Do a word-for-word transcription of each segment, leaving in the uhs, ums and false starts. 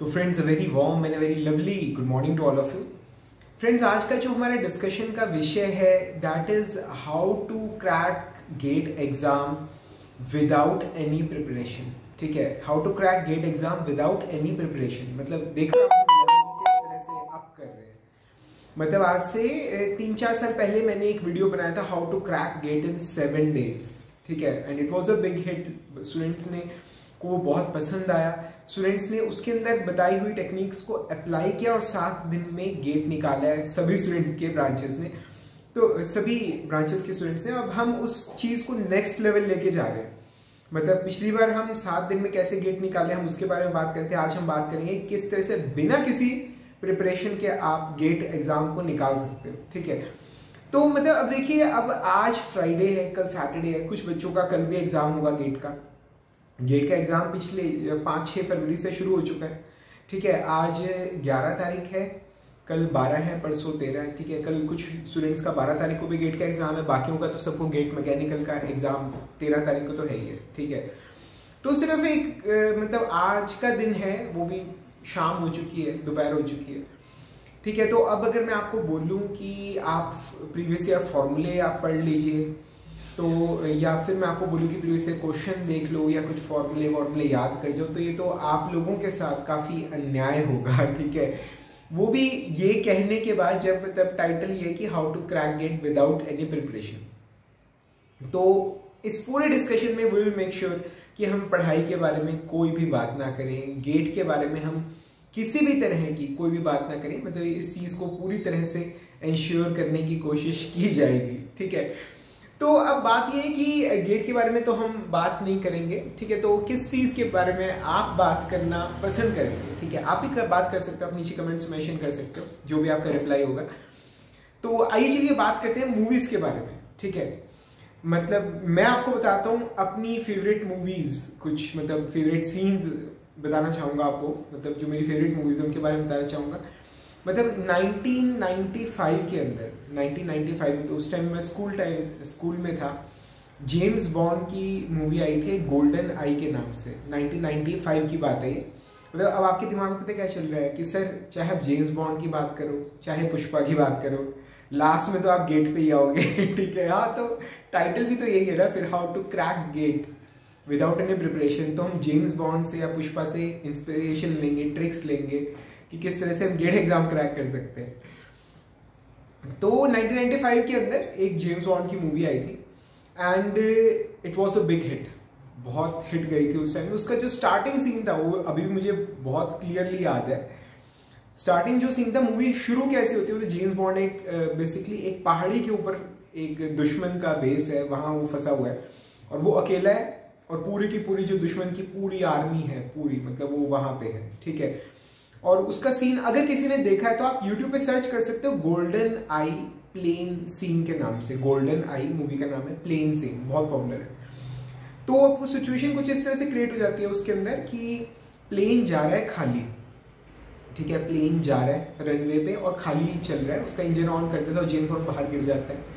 तो friends, a very warm and a very lovely good morning to all of you. Friends, आज का जो हमारा डिस्कशन का विषय है that is how to crack GATE exam without any preparation. ठीक है, how to crack GATE exam without any preparation. मतलब देख रहे हो आप किस तरह से अप कर रहे हैं। मतलब आज से तीन चार साल पहले मैंने एक वीडियो बनाया था how to crack GATE in seven days. ठीक है, and it was a big hit. Students ने को बहुत पसंद आया। स्टूडेंट्स ने उसके अंदर बताई हुई टेक्निक्स को अप्लाई किया और सात दिन में गेट निकाला है सभी स्टूडेंट्स के ब्रांचेस ने। तो सभी ब्रांचेस के स्टूडेंट्स ने अब हम उस चीज को नेक्स्ट लेवल लेके जा रहे हैं। मतलब पिछली बार हम सात दिन में कैसे गेट निकाले हम उसके बारे में बात करते हैं। आज हम बात करेंगे किस तरह से बिना किसी प्रिपरेशन के आप गेट एग्जाम को निकाल सकते हो। ठीक है, तो मतलब अब देखिए, अब आज फ्राइडे है, कल सैटरडे है, कुछ बच्चों का कल भी एग्जाम होगा गेट का। गेट का एग्जाम पिछले पाँच छः फरवरी से शुरू हो चुका है। ठीक है, आज ग्यारह तारीख है, कल बारह है, परसों तेरह है। ठीक है, कल कुछ स्टूडेंट्स का बारह तारीख को भी गेट का एग्जाम है, बाकियों का तो सबको गेट मैकेनिकल का एग्जाम तेरह तारीख को तो है ही है। ठीक है, तो सिर्फ एक मतलब आज का दिन है, वो भी शाम हो चुकी है, दोपहर हो चुकी है। ठीक है, तो अब अगर मैं आपको बोलूं कि आप प्रीवियस ईयर फॉर्मूले आप पढ़ लीजिए, तो या फिर मैं आपको बोलूं कि प्रीवियस ईयर क्वेश्चन देख लो या कुछ फॉर्मूले वॉर्मूले याद कर जाओ, तो ये तो आप लोगों के साथ काफी अन्याय होगा। ठीक है, वो भी ये कहने के बाद जब तब टाइटल ये कि how to crack GATE without any preparation. तो इस पूरे डिस्कशन में वी विल मेक श्योर कि हम पढ़ाई के बारे में कोई भी बात ना करें, गेट के बारे में हम किसी भी तरह की कोई भी बात ना करें। मतलब इस चीज को पूरी तरह से इंश्योर करने की कोशिश की जाएगी। ठीक है, तो अब बात ये है कि गेट के बारे में तो हम बात नहीं करेंगे। ठीक है, तो किस चीज के बारे में आप बात करना पसंद करेंगे। ठीक है, आप ही बात कर सकते हो, आप नीचे कमेंट्स में मेंशन कर सकते हो जो भी आपका रिप्लाई होगा। तो आइए चलिए बात करते हैं मूवीज के बारे में। ठीक है, मतलब मैं आपको बताता हूँ अपनी फेवरेट मूवीज, कुछ मतलब फेवरेट सीन्स बताना चाहूंगा आपको। मतलब जो मेरी फेवरेट मूवीज है उनके बारे में बताना चाहूंगा। मतलब नाइनटीन नाइंटी फाइव के अंदर, नाइनटीन नाइंटी फाइव में, तो उस टाइम मैं स्कूल टाइम स्कूल में था, जेम्स बॉन्ड की मूवी आई थी गोल्डन आई के नाम से। नाइनटीन नाइंटी फाइव की बात है ये। मतलब अब आपके दिमाग में पता क्या चल रहा है कि सर चाहे आप जेम्स बॉन्ड की बात करो चाहे पुष्पा की बात करो, लास्ट में तो आप गेट पे ही आओगे। ठीक है, हाँ, तो टाइटल भी तो यही है ना फिर, how to crack GATE without any preparation. तो हम जेम्स बॉन्ड से या पुष्पा से इंस्पिरेशन लेंगे, ट्रिक्स लेंगे कि किस तरह से हम गेट एग्जाम क्रैक कर सकते हैं। तो नाइनटीन नाइंटी फाइव के अंदर एक जेम्स बॉन्ड की मूवी आई थी and it was a big hit, बहुत हिट गई थी उस टाइम। उसका जो स्टार्टिंग सीन था वो अभी भी मुझे बहुत क्लियरली याद है। स्टार्टिंग जो सीन था, मूवी शुरू कैसे होती है, तो जेम्स बॉन्ड एक बेसिकली uh, एक पहाड़ी के ऊपर एक दुश्मन का बेस है, वहां वो फंसा हुआ है और वो अकेला है और पूरी की पूरी जो दुश्मन की पूरी आर्मी है पूरी, मतलब वो वहां पे है। ठीक है, और उसका सीन अगर किसी ने देखा है तो आप YouTube पे सर्च कर सकते हो, गोल्डन आई प्लेन सीन के नाम से। गोल्डन आई मूवी का नाम है, प्लेन सीन बहुत पॉपुलर है। तो वो सिचुएशन कुछ इस तरह से क्रिएट हो जाती है उसके अंदर कि प्लेन जा रहा है खाली। ठीक है, प्लेन जा रहा है रनवे पे और खाली चल रहा है, उसका इंजन ऑन कर देता है और जेम्स बॉन्ड बाहर गिर जाता है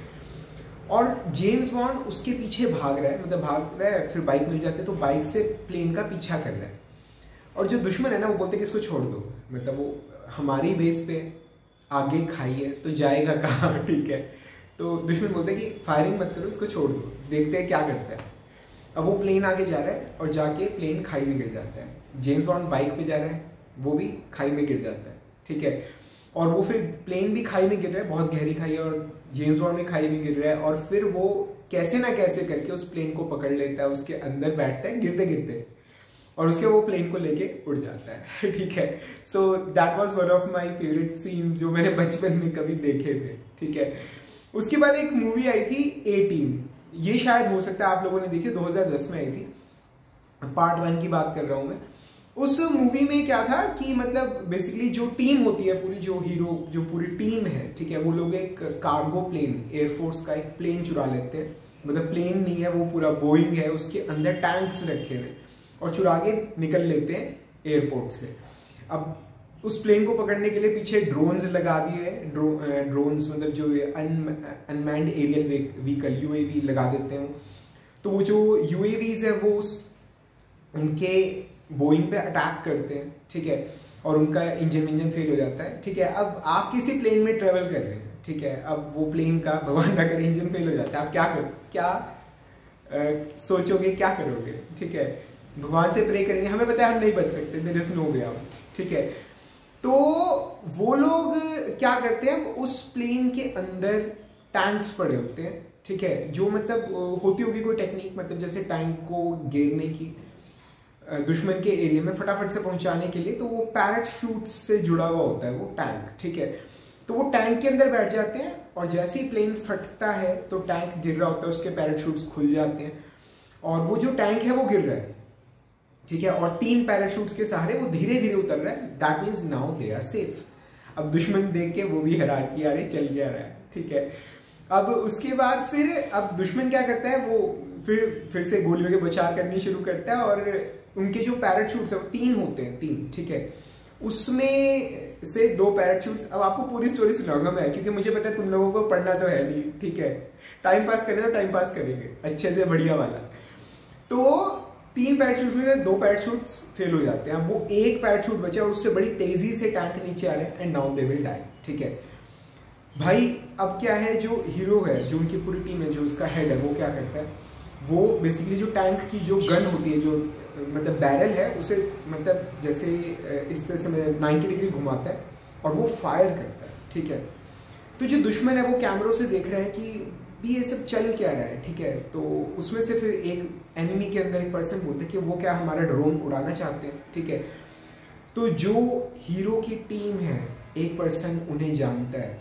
और जेम्स बॉन्ड उसके पीछे भाग रहा है, मतलब भाग रहा है, फिर बाइक मिल जाती है तो बाइक से प्लेन का पीछा कर रहा है। और जो दुश्मन है ना वो बोलते हैं कि इसको छोड़ दो, मतलब वो हमारी बेस पे आगे खाई है तो जाएगा कहाँ। ठीक है, तो दुश्मन बोलते हैं कि फायरिंग मत करो, इसको छोड़ दो, देखते हैं क्या करता है। अब वो प्लेन आगे जा रहा है और जाके प्लेन खाई में गिर जाता है। जेम्स बॉन्ड बाइक पे जा रहा है, वो भी खाई में गिर जाता है। ठीक है, और वो फिर प्लेन भी खाई में गिर रहा है, बहुत गहरी खाई है, और जेम्स बॉन्ड भी खाई में गिर रहा है और फिर वो कैसे ना कैसे करके उस प्लेन को पकड़ लेता है, उसके अंदर बैठता है गिरते गिरते और उसके वो प्लेन को लेके उड़ जाता है। ठीक है, so that was one of my favourite scenes जो मैंने बचपन में कभी देखे थे। ठीक है, उसके बाद एक मूवी आई थी ए टीम, ये शायद हो सकता है आप लोगों ने देखी, दो हज़ार दस में आई थी, पार्ट वन की बात कर रहा हूं मैं। उस मूवी में क्या था कि मतलब बेसिकली जो टीम होती है पूरी, जो हीरो जो पूरी टीम है, ठीक है, वो लोग एक कार्गो प्लेन, एयरफोर्स का एक प्लेन चुरा लेते हैं। मतलब प्लेन नहीं है वो, पूरा बोइंग है, उसके अंदर टैंक्स रखे हुए और चुरा के निकल लेते हैं एयरपोर्ट से। अब उस प्लेन को पकड़ने के लिए पीछे ड्रोन्स लगा दिए, ड्रो, ड्रोन्स मतलब जो अनमैन्ड एरियल व्हीकल यूएवी लगा देते हैं। तो वो जो यूएवीज है वो उनके बोइंग पे अटैक करते हैं। ठीक है, और उनका इंजन इंजन फेल हो जाता है, ठीक है। अब आप किसी प्लेन में ट्रेवल कर रहे हैं, ठीक है, अब वो प्लेन का भगवान ना करे इंजन फेल हो जाता है, आप क्या कर क्या आ, सोचोगे, क्या करोगे, ठीक है। भगवान से प्रे करेंगे, हमें पता है हम नहीं बच सकते, there is no way out, ठीक है। तो वो लोग क्या करते हैं, उस प्लेन के अंदर टैंक्स पड़े होते हैं, ठीक है, जो मतलब होती होगी कोई टेक्निक, मतलब जैसे टैंक को घेरने की, दुश्मन के एरिया में फटाफट से पहुंचाने के लिए, तो वो पैराशूट से जुड़ा हुआ होता है वो टैंक, ठीक है। तो वो टैंक के अंदर बैठ जाते हैं और जैसे ही प्लेन फटता है तो टैंक गिर रहा होता है, उसके पैराशूट्स खुल जाते हैं और वो जो टैंक है वो गिर रहा है, ठीक है, और तीन पैराशूट्स के सहारे वो धीरे धीरे उतर रहा है। That means now they are safe. अब दुश्मन देख के वो भी हैरान कि यार चल गया रहा है, ठीक है। अब उसके बाद फिर अब दुश्मन क्या करता है, वो फिर फिर से गोलियों के बचाव करनी शुरू करता है और उनके जो पैराशूट्स है वो तीन होते हैं, तीन, ठीक है, उसमें से दो पैराशूट्स। अब आपको पूरी स्टोरी सुनाऊंगा मैं, क्योंकि मुझे पता है तुम लोगों को पढ़ना तो है नहीं, ठीक है, टाइम पास करना तो टाइम पास करेंगे अच्छे से बढ़िया वाला। तो तीन पैराशूट में से दो पैराशूट फेल हो जाते हैं, अब वो एक पैराशूट बचा और उससे बड़ी तेजी से टैंक नीचे आ रहे हैं, and now they will die, ठीक है भाई। अब क्या है, जो हीरो है, जो उनकी पूरी टीम है, जो उसका हेड है, वो क्या करता है, वो बेसिकली जो टैंक की जो गन होती है, जो मतलब बैरल है, उसे मतलब जैसे इस तरह से नाइन्टी डिग्री घुमाता है और वो फायर करता है, ठीक है। तो जो दुश्मन है वो कैमरों से देख रहा है कि भी ये सब चल क्या रहा है, ठीक है। तो उसमें से फिर एक एनिमी के अंदर एक पर्सन बोलते हैं कि वो क्या हमारा ड्रोन उड़ाना चाहते हैं, ठीक है। तो जो हीरो की टीम है, एक पर्सन उन्हें जानता है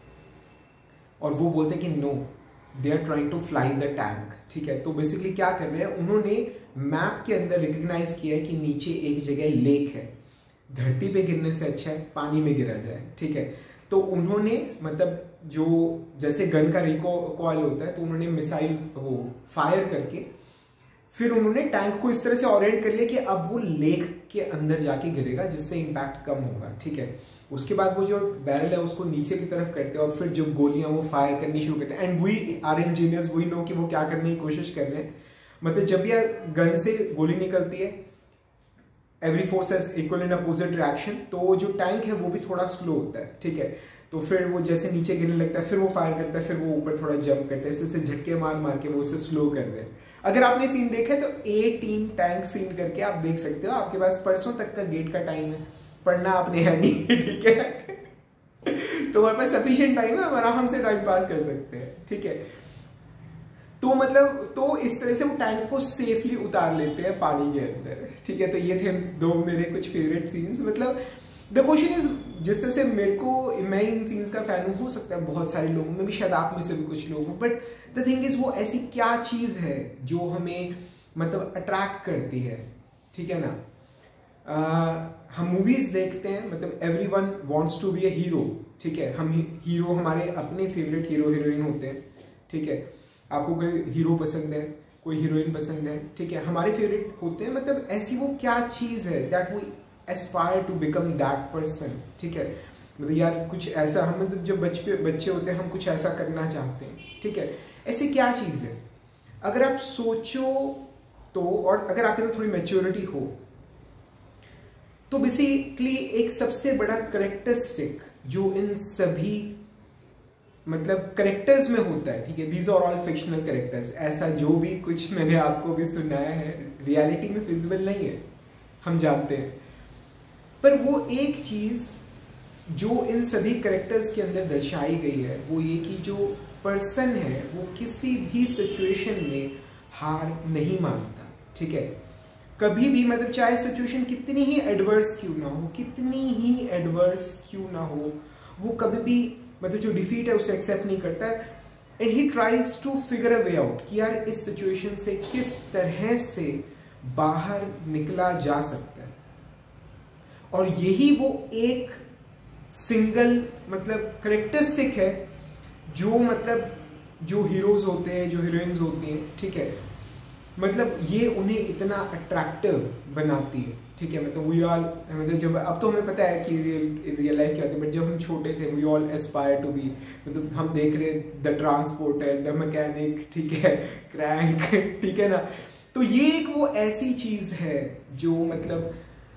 और वो बोलते हैं कि no, they are trying to fly the tank, ठीक है। तो बेसिकली क्या कर रहे हैं, उन्होंने मैप के अंदर रिकग्नाइज किया है कि नीचे एक जगह लेक है, धरती पे गिरने से अच्छा है पानी में गिरा जाए, ठीक है। तो उन्होंने मतलब जो जैसे गन का रिकॉइल होता है, तो उन्होंने मिसाइल वो फायर करके फिर उन्होंने टैंक को इस तरह से ओरिएंट कर लिया कि अब वो लेक के अंदर जाके गिरेगा, जिससे इम्पैक्ट कम होगा, ठीक है। उसके बाद वो जो बैरल है उसको नीचे की तरफ करते हैं और फिर जो गोलियां वो फायर करनी शुरू करते हैं, and we are engineers, we know कि वो क्या करने की कोशिश कर रहे हैं। मतलब जब भी गन से गोली निकलती है, every force has equal and opposite reaction, तो जो टैंक है वो भी थोड़ा स्लो होता है, ठीक है। तो फिर वो जैसे नीचे गिरने लगता है, फिर वो फायर करता है, फिर वो ऊपर थोड़ा जंप करता है, इससे झटके मार मार के वो उसे स्लो कर रहे हैं। अगर आपने सीन देखा है तो ए टीम टैंक सीन करके आप देख सकते हो, आपके पास परसों तक का गेट का टाइम है, पढ़ना आपने है नहीं, ठीक है। तो हमारे पास सफिशिएंट टाइम है, हम आराम से टाइम पास कर सकते हैं, ठीक है। तो मतलब तो इस तरह से वो टैंक को सेफली उतार लेते हैं पानी के अंदर, ठीक है। तो ये थे दो मेरे कुछ फेवरेट सीन्स। मतलब द क्वेश्चन इज, जिस तरह से मेरे को, मैं इन सीन्स का फैन हूँ, हो सकता है बहुत सारे लोगों में भी, शायद आप में से भी कुछ लोग, बट द थिंग इज वो ऐसी क्या चीज है जो हमें मतलब अट्रैक्ट करती है, ठीक है ना। uh, हम मूवीज देखते हैं, मतलब every one wants to be a hero, ठीक है। हम हीरो हमारे अपने फेवरेट हीरो हीरोइन होते हैं, ठीक है। आपको कोई हीरो पसंद है, कोई हीरोइन पसंद है, ठीक है, हमारे फेवरेट होते हैं। मतलब ऐसी वो क्या चीज है that we aspire to become that person, ठीक है। मतलब यार कुछ ऐसा, हम मतलब जब बच्चे बच्चे होते हैं हम कुछ ऐसा करना चाहते हैं, ठीक है। ऐसी क्या चीज है, अगर आप सोचो तो, और अगर आपके अंदर थोड़ी मैच्योरिटी हो, तो बेसिकली एक सबसे बड़ा करेक्टरिस्टिक जो इन सभी मतलब करेक्टर्स में होता है, ठीक है, these are all fictional characters, ऐसा जो भी कुछ मैंने आपको भी सुनाया है रियलिटी में फिजिबल नहीं है, हम जानते हैं। पर वो एक चीज जो इन सभी करेक्टर्स के अंदर दर्शाई गई है, वो ये कि जो पर्सन है वो किसी भी सिचुएशन में हार नहीं मानता, ठीक है। कभी भी, मतलब चाहे सिचुएशन कितनी ही एडवर्स क्यों ना हो, कितनी ही एडवर्स क्यों ना हो, वो कभी भी मतलब जो डिफीट है उसे एक्सेप्ट नहीं करता है, and he tries to figure a way out कि यार इस सिचुएशन से किस तरह से बाहर निकला जा सकता है। और यही वो एक सिंगल मतलब करेक्टरिस्टिक है जो मतलब जो हीरोज होते हैं, जो हीरोइंस होती हैं, ठीक है, मतलब ये उन्हें इतना अट्रैक्टिव बनाती है, ठीक है। मतलब वी ऑल, मतलब जब अब तो हमें पता है कि रियल रियल लाइफ क्या होती है, बट जब हम छोटे थे we all aspire to be, मतलब हम देख रहे द ट्रांसपोर्टर, द मैकेनिक, ठीक है, क्रैंक, ठीक है ना। तो ये एक वो ऐसी चीज है जो मतलब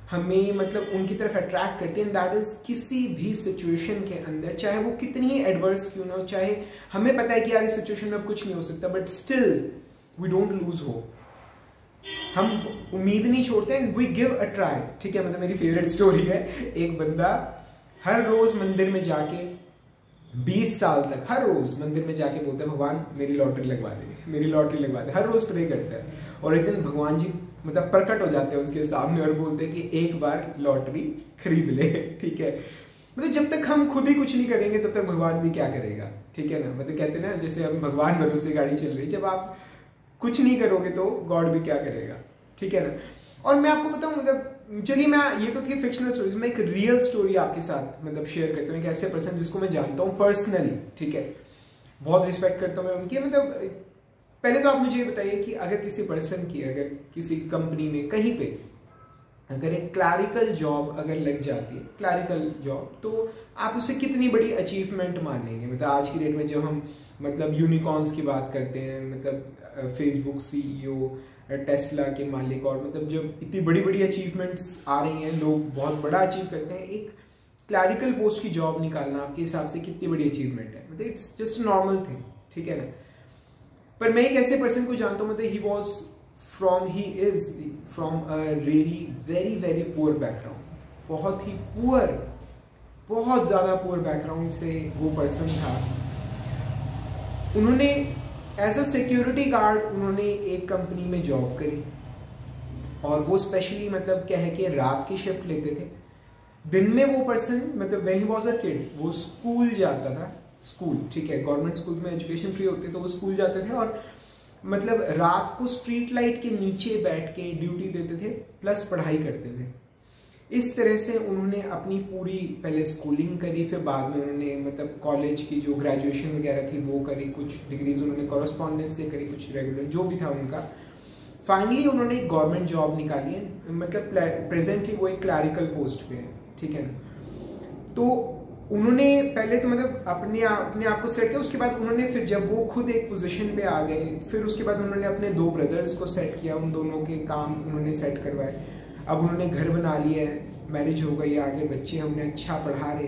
हमें मतलब उनकी तरफ अट्रैक्ट करती है, दैट इज किसी भी सिचुएशन के अंदर, चाहे वो कितनी ही एडवर्स क्यों ना हो, चाहे हमें पता है कि यार इस सिचुएशन में अब कुछ नहीं हो सकता, but still we don't lose hope, हम उम्मीद नहीं छोड़ते and we give a try. ठीक है, मतलब मेरी फेवरेट स्टोरी है, एक बंदा हर रोज मंदिर में जाके बीस साल तक हर रोज मंदिर में जाके बोलता है भगवान मेरी लॉटरी लगवा दे, मेरी लॉटरी लगवा दे, हर रोज प्रे करता है। और एक दिन भगवान जी मतलब प्रकट हो जाते हैं उसके सामने और बोलते हैं कि एक बार लॉटरी खरीद ले। ठीक है, मतलब जब तक हम खुद ही कुछ नहीं करेंगे तब तक भगवान भी क्या करेगा। ठीक है ना, मतलब कहते हैं ना जैसे हम भगवान भरोसे गाड़ी चल रही है, जब आप कुछ नहीं करोगे तो गॉड भी क्या करेगा। ठीक है ना, और मैं आपको बताऊं मतलब चलिए मैं ये तो थी फिक्शनल स्टोरीज, मैं एक रियल स्टोरी आपके साथ मतलब शेयर करता हूँ, एक ऐसे पर्सन जिसको मैं जानता हूँ पर्सनली। ठीक है, बहुत रिस्पेक्ट करता हूँ मैं उनकी। मतलब पहले तो आप मुझे ये बताइए कि अगर किसी पर्सन की, अगर किसी कंपनी में कहीं पे अगर एक क्लैरिकल जॉब अगर लग जाती है, क्लैरिकल जॉब, तो आप उसे कितनी बड़ी अचीवमेंट मानेंगे। मतलब आज की डेट में जब हम मतलब यूनिकॉर्न्स की बात करते हैं, मतलब फेसबुक सीईओ, टेस्ला के मालिक, और मतलब जब इतनी बड़ी बड़ी अचीवमेंट्स आ रही हैं, लोग बहुत बड़ा अचीव करते हैं, एक क्लैरिकल पोस्ट की जॉब निकालना आपके हिसाब से कितनी बड़ी अचीवमेंट है। मतलब इट्स जस्ट नॉर्मल थिंग। ठीक है ना, पर मैं एक ऐसे पर्सन को जानता हूँ, मतलब he was from he is from a really very very poor background, बहुत ही पुअर, बहुत ज़्यादा पुअर बैकग्राउंड से वो पर्सन था। उन्होंने एज अ सिक्योरिटी गार्ड उन्होंने एक कंपनी में जॉब करी, और वो स्पेशली मतलब क्या है कि रात की शिफ्ट लेते थे। दिन में वो पर्सन मतलब when he was a kid वो स्कूल जाता था, स्कूल, ठीक है, गवर्नमेंट स्कूल में एजुकेशन फ्री होती है तो वो स्कूल जाते थे, और मतलब रात को स्ट्रीट लाइट के नीचे बैठ के ड्यूटी देते थे प्लस पढ़ाई करते थे। इस तरह से उन्होंने अपनी पूरी पहले स्कूलिंग करी, फिर बाद में उन्होंने मतलब कॉलेज की जो ग्रेजुएशन वगैरह थी वो करी, कुछ डिग्रीज उन्होंने कॉरेस्पॉन्डेंस से करी, कुछ रेगुलर जो भी था उनका। फाइनली उन्होंने एक गवर्नमेंट जॉब निकाली है, मतलब प्रेजेंटली वो एक क्लैरिकल पोस्ट पे है। ठीक है ना, तो उन्होंने पहले तो मतलब अपने अपने आप को सेट किया, उसके बाद उन्होंने फिर जब वो खुद एक पोजीशन पे आ गए, फिर उसके बाद उन्होंने अपने दो ब्रदर्स को सेट किया, उन दोनों के काम उन्होंने सेट करवाए। अब उन्होंने घर बना लिया है, मैरिज हो गई, आगे बच्चे हैं, उन्हें अच्छा पढ़ा रहे।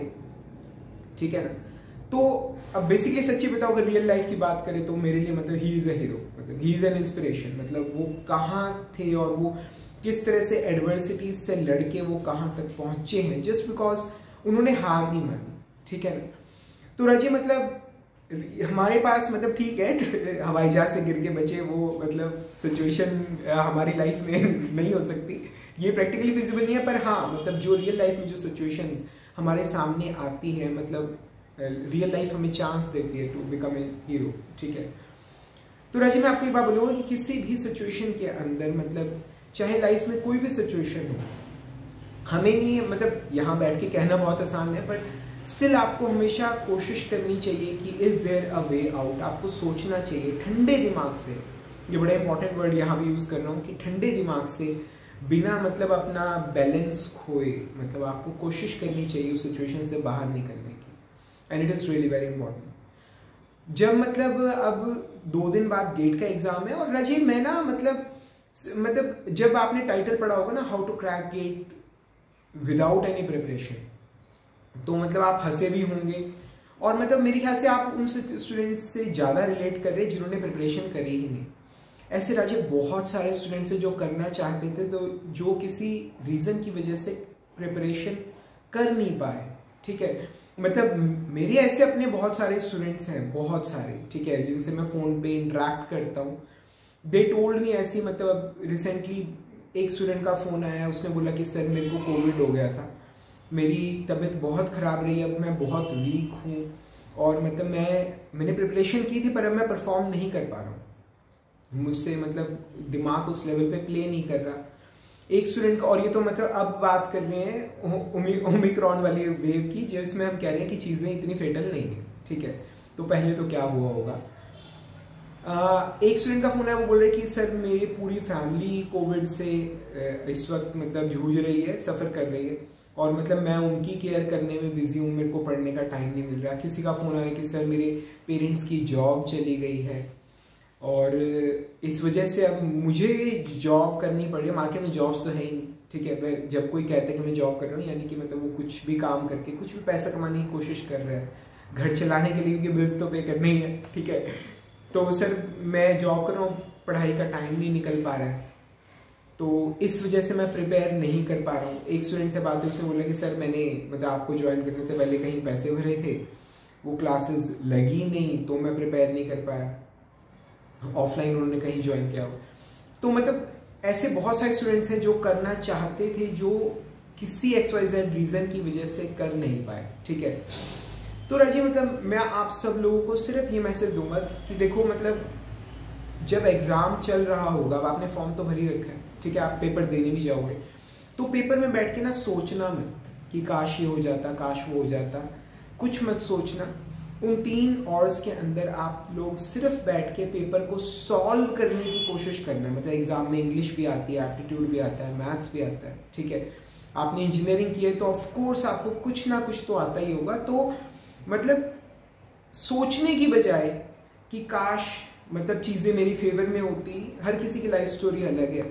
ठीक है ना, तो अब बेसिकली सच्ची बताओ अगर रियल लाइफ की बात करें तो मेरे लिए मतलब ही इज अ हीरो, मतलब ही इज एन इंस्पिरेशन। मतलब वो कहाँ थे और वो किस तरह से एडवर्सिटीज से लड़के वो कहाँ तक पहुंचे हैं, जस्ट बिकॉज उन्होंने हार नहीं मानी। ठीक है ना, तो राजी मतलब हमारे पास मतलब ठीक है हवाई जहाज से गिर के बचे, वो मतलब सिचुएशन हमारी लाइफ में नहीं हो सकती, ये प्रैक्टिकली फिजिबल नहीं है, पर हाँ मतलब जो रियल लाइफ में जो सिचुएशंस हमारे सामने आती है, मतलब रियल लाइफ हमें चांस देती है टू बिकम ए हीरो। ठीक है, तो राजी मैं आपको एक बात बोलूँगा कि किसी भी सिचुएशन के अंदर मतलब चाहे लाइफ में कोई भी सिचुएशन हो, हमें नहीं मतलब यहाँ बैठ के कहना बहुत आसान है, पर स्टिल आपको हमेशा कोशिश करनी चाहिए कि is there a way out. आपको सोचना चाहिए ठंडे दिमाग से, ये बड़ा इंपॉर्टेंट वर्ड यहाँ भी यूज कर रहा हूँ कि ठंडे दिमाग से, बिना मतलब अपना बैलेंस खोए, मतलब आपको कोशिश करनी चाहिए उस सिचुएशन से बाहर निकलने की, and it is really very important. जब मतलब अब दो दिन बाद गेट का एग्जाम है, और राजीव मैं ना मतलब मतलब जब आपने टाइटल पढ़ा होगा ना how to crack GATE without any preparation, तो मतलब आप हंसे भी होंगे, और मतलब मेरे ख्याल से आप उन स्टूडेंट्स से ज़्यादा रिलेट कर रहे हैं जिन्होंने प्रिपरेशन करी ही नहीं। ऐसे राजीव बहुत सारे स्टूडेंट्स हैं जो करना चाहते थे, तो जो किसी रीज़न की वजह से प्रिपरेशन कर नहीं पाए। ठीक है, मतलब मेरे ऐसे अपने बहुत सारे स्टूडेंट्स हैं, बहुत सारे, ठीक है, जिनसे मैं फ़ोन पे इंटरेक्ट करता हूँ। दे टोल्ड मी ऐसी, मतलब रिसेंटली एक स्टूडेंट का फ़ोन आया, उसने बोला कि सर मेरे को कोविड हो गया था, मेरी तबीयत बहुत ख़राब रही, अब मैं बहुत वीक हूँ, और मतलब मैं मैंने प्रिपरेशन की थी पर अब मैं परफॉर्म नहीं कर पा रहा हूँ, मुझसे मतलब दिमाग उस लेवल पे प्ले नहीं कर रहा। एक स्टूडेंट का, और ये तो मतलब अब बात कर रहे हैं ओमिक्रॉन वाली वेव की, जिसमें हम कह रहे हैं कि चीज़ें इतनी फेटल नहीं है। ठीक है, तो पहले तो क्या हुआ होगा। Uh, एक स्टूडेंट का फोन है, वो बोल रहे कि सर मेरी पूरी फैमिली कोविड से इस वक्त मतलब जूझ रही है, सफ़र कर रही है, और मतलब मैं उनकी केयर करने में बिजी हूँ, मेरे को पढ़ने का टाइम नहीं मिल रहा। किसी का फ़ोन आया कि सर मेरे पेरेंट्स की जॉब चली गई है, और इस वजह से अब मुझे जॉब करनी पड़ रही है, मार्केट में जॉब्स तो है ही नहीं, ठीक है। जब कोई कहता है कि मैं जॉब कर रहा हूँ, यानी कि मतलब वो कुछ भी काम करके कुछ भी पैसा कमाने की कोशिश कर रहा है घर चलाने के लिए, क्योंकि बिल्स तो पे करने ही है, ठीक है। तो सर मैं जॉब कर रहा हूँ, पढ़ाई का टाइम नहीं निकल पा रहा है, तो इस वजह से मैं प्रिपेयर नहीं कर पा रहा हूँ। एक स्टूडेंट से बात हुई, उसने बोला कि सर मैंने मतलब आपको ज्वाइन करने से पहले कहीं पैसे भरे थे, वो क्लासेस लगी नहीं, तो मैं प्रिपेयर नहीं कर पाया। ऑफलाइन उन्होंने कहीं ज्वाइन किया हो। तो मतलब ऐसे बहुत सारे स्टूडेंट्स हैं जो करना चाहते थे, जो किसी एक्स वाई जेड रीजन की वजह से कर नहीं पाए, ठीक है। तो राजी मतलब मैं आप सब लोगों को सिर्फ ये मैसेज दूंगा कि देखो मतलब जब एग्जाम चल रहा होगा, अब आपने फॉर्म तो भर ही रखा है, ठीक है, आप पेपर देने भी जाओगे, तो पेपर में बैठ के ना सोचना मत कि काश ये हो जाता, काश वो हो जाता, कुछ मत सोचना। उन तीन आवर्स के अंदर आप लोग सिर्फ बैठ के पेपर को सॉल्व करने की कोशिश करना है। मतलब एग्जाम में इंग्लिश भी आती है, एप्टीट्यूड भी आता है, मैथ्स भी आता है, ठीक है। आपने इंजीनियरिंग की है तो ऑफकोर्स आपको कुछ ना कुछ तो आता ही होगा। तो मतलब सोचने की बजाय कि काश मतलब चीज़ें मेरी फेवर में होती, हर किसी की लाइफ स्टोरी अलग है,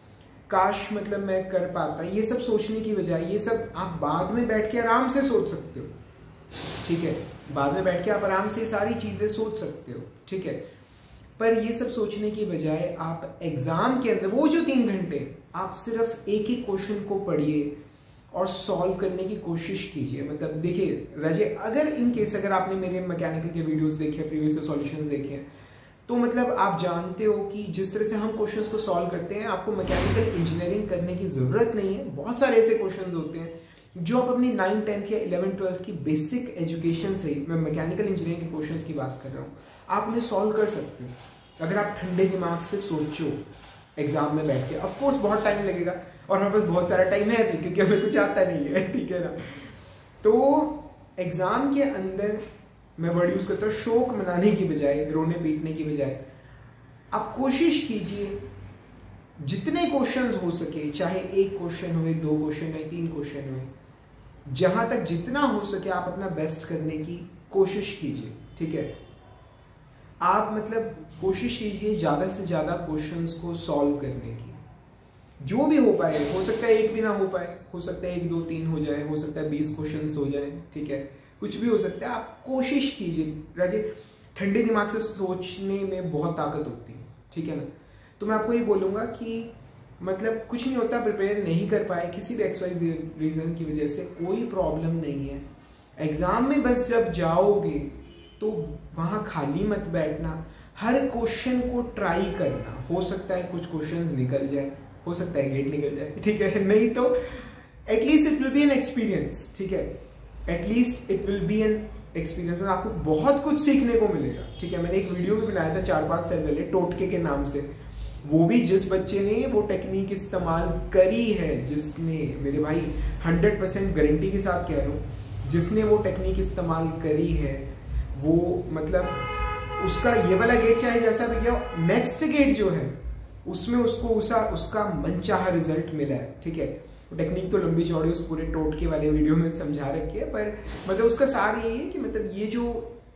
काश मतलब मैं कर पाता, ये सब सोचने की बजाय ये सब आप बाद में बैठ के आराम से सोच सकते हो, ठीक है। बाद में बैठ के आप आराम से सारी चीज़ें सोच सकते हो, ठीक है। पर ये सब सोचने की बजाय आप एग्जाम के अंदर वो जो तीन घंटे आप सिर्फ एक एक क्वेश्चन को पढ़िए और सॉल्व करने की कोशिश कीजिए। मतलब देखिए राजे, अगर इन केस अगर आपने मेरे मैकेनिकल के वीडियोस देखे, प्रीवियस सॉल्यूशंस देखे, तो मतलब आप जानते हो कि जिस तरह से हम क्वेश्चंस को सॉल्व करते हैं, आपको मैकेनिकल इंजीनियरिंग करने की जरूरत नहीं है। बहुत सारे ऐसे क्वेश्चंस होते हैं जो आप अपनी नाइन टेंथ या इलेवन ट्वेल्थ की बेसिक एजुकेशन से, मैं मैकेनिकल इंजीनियरिंग के क्वेश्चंस की बात कर रहा हूँ, आप उन्हें सॉल्व कर सकते हो अगर आप ठंडे दिमाग से सोचो एग्जाम में बैठ के। ऑफकोर्स बहुत टाइम लगेगा और हमारे पास बहुत सारा टाइम है भी, क्योंकि हमें कुछ आता नहीं है, ठीक है ना। तो एग्जाम के अंदर मैं वर्ड यूज करता हूँ, शोक मनाने की बजाय, रोने पीटने की बजाय आप कोशिश कीजिए जितने क्वेश्चंस हो सके, चाहे एक क्वेश्चन हुए, दो क्वेश्चन हुए, तीन क्वेश्चन हुए, जहां तक जितना हो सके आप अपना बेस्ट करने की कोशिश कीजिए, ठीक है। आप मतलब कोशिश कीजिए ज्यादा से ज्यादा क्वेश्चंस को सॉल्व करने की, जो भी हो पाए। हो सकता है एक भी ना हो पाए, हो सकता है एक दो तीन हो जाए, हो सकता है बीस क्वेश्चंस हो जाए, ठीक है, कुछ भी हो सकता है। आप कोशिश कीजिए राजे, ठंडे दिमाग से सोचने में बहुत ताकत होती है, ठीक है ना। तो मैं आपको ये बोलूंगा कि मतलब कुछ नहीं होता, प्रिपेयर नहीं कर पाए किसी भी एक्स वाई रीजन की वजह से, कोई प्रॉब्लम नहीं है। एग्जाम में बस जब जाओगे तो वहां खाली मत बैठना, हर क्वेश्चन को ट्राई करना। हो सकता है कुछ क्वेश्चंस निकल जाए, हो सकता है गेट निकल जाए, ठीक है, नहीं तो at least it will be an experience, ठीक है, at least it will be an experience. आपको बहुत कुछ सीखने को मिलेगा, ठीक है। मैंने एक वीडियो भी बनाया था चार पांच साल पहले टोटके के नाम से, वो भी जिस बच्चे ने वो टेक्निक इस्तेमाल करी है, जिसने, मेरे भाई हंड्रेड परसेंट गारंटी के साथ कह रहा हूँ, जिसने वो टेक्निक इस्तेमाल करी है, वो मतलब उसका ये वाला गेट चाहे जैसा भी गया, नेक्स्ट गेट जो है उसमें उसको उसा उसका मनचाहा रिजल्ट मिला है, ठीक है। टेक्निक तो लंबी चौड़ी उस पूरे टोटके वाले वीडियो में समझा रखी है, पर मतलब उसका सार यही है कि मतलब ये जो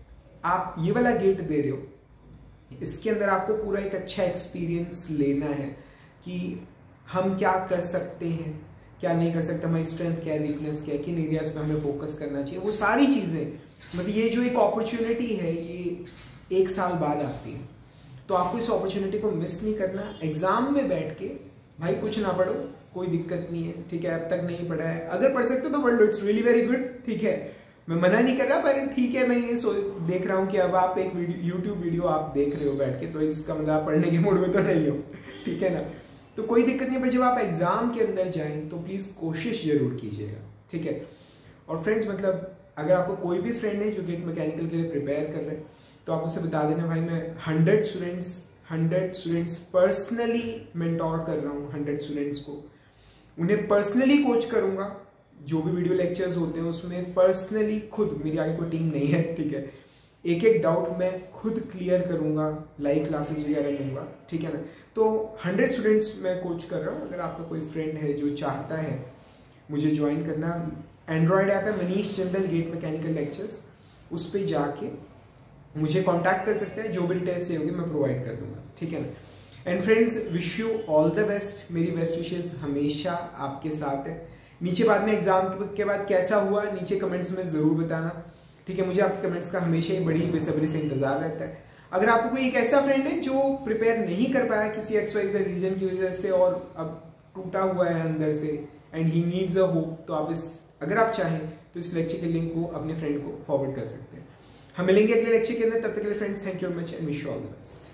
आप ये वाला गेट दे रहे हो, इसके अंदर आपको पूरा एक अच्छा एक्सपीरियंस लेना है कि हम क्या कर सकते हैं, क्या नहीं कर सकते, हमारी स्ट्रेंथ क्या है, वीकनेस क्या है, किन एरियाज पे हमें फोकस करना चाहिए, वो सारी चीजें। मतलब ये जो एक अपॉर्चुनिटी है, ये एक साल बाद आती है, तो आपको इस अपॉर्चुनिटी को मिस नहीं करना। एग्जाम में बैठ के भाई कुछ ना पढ़ो, कोई दिक्कत नहीं है, ठीक है, अब तक नहीं पढ़ा है, अगर पढ़ सकते हो तो पढ़ लो, इट्स रियली वेरी गुड, ठीक है, मैं मना नहीं कर रहा, पर ठीक है, मैं ये सो देख रहा हूँ कि अब आप एक यूट्यूब वीडियो आप देख रहे हो बैठ के, तो इसका मतलब आप पढ़ने के मूड में तो नहीं हो, ठीक है ना, तो कोई दिक्कत नहीं। पर जब आप एग्जाम के अंदर जाएं तो प्लीज कोशिश जरूर कीजिएगा, ठीक है। और फ्रेंड्स मतलब अगर आपको कोई भी फ्रेंड है जो गेट मैकेनिकल के लिए प्रिपेयर कर रहे हैं, तो आप उससे बता देना भाई मैं hundred students hundred students personally mentor कर रहा हूँ, हंड्रेड स्टूडेंट्स को उन्हें पर्सनली कोच करूंगा। जो भी वीडियो लेक्चर्स होते हैं उसमें पर्सनली खुद, मेरी आगे कोई टीम नहीं है, ठीक है, एक एक डाउट मैं खुद क्लियर करूंगा, लाइव क्लासेस वगैरह लूंगा, ठीक है ना। तो हंड्रेड स्टूडेंट्स मैं कोच कर रहा हूँ। अगर आपका कोई फ्रेंड है जो चाहता है मुझे ज्वाइन करना, एंड्रॉयड ऐप है Manish Chandan GATE mechanical lectures, उस पर जाके मुझे कांटेक्ट कर सकते हैं, जो भी डिटेल्स चाहिए होगी मैं प्रोवाइड कर दूंगा, ठीक है ना। And friends, wish you all the best. मेरी बेस्ट विशेस हमेशा आपके साथ है। नीचे बाद में एग्जाम के बाद कैसा हुआ नीचे कमेंट्स में जरूर बताना, ठीक है। मुझे आपके कमेंट्स का हमेशा ही बड़ी बेसब्री से इंतजार रहता है। अगर आपको कोई एक ऐसा फ्रेंड है जो प्रिपेयर नहीं कर पाया किसी एक्स वाई जेड रीजन की वजह से और अब टूटा हुआ है अंदर से and he needs a hope, तो आप इस अगर आप चाहें तो इस लेक्चर के लिंक को अपने फ्रेंड को फॉरवर्ड कर सकते हैं। हम मिलेंगे अगले लेक्चर के अंदर, तब तक के लिए friends thank you very much and wish you all the best.